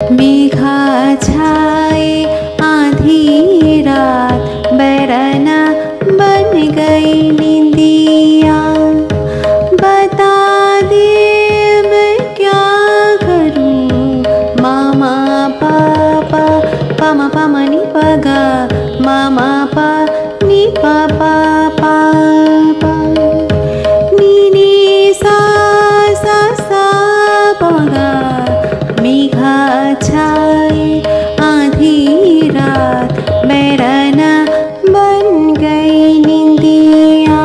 मेघा छाए आधी रात, बैरना बन गई निंदिया। बता दे मैं क्या करूं, मामा पापा पामा पामा नी पगा, मामा पा नी पापा पापा, नी नी सा सा सा पगा। मेघा छाए आधी रात, बैरना बन गई निंदिया।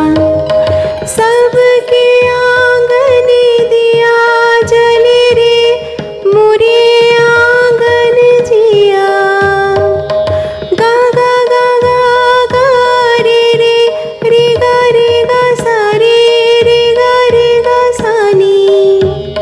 सबके आंगन दिया जले रे, मुरे आंगन जिया। गा गा गा गा गा रे रे, रे गा सा रे, रे गा सा नी।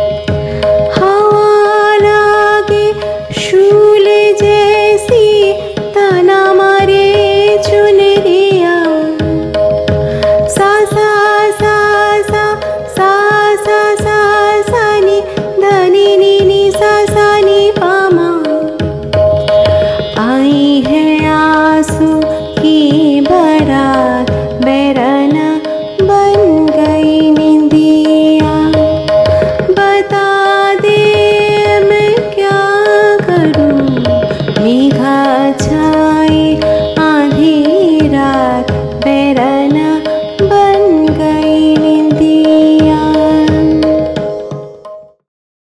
हवा लागे शूल जैसी, ताना मारे चुनरिया। सा सा सा सा सा सा सा सा नी, धनी नी नी सा सा नी पामा। आई है आंसू की बारात, बैरना बन गई निंदिया। बता दे मैं क्या करूं, मेघा छाए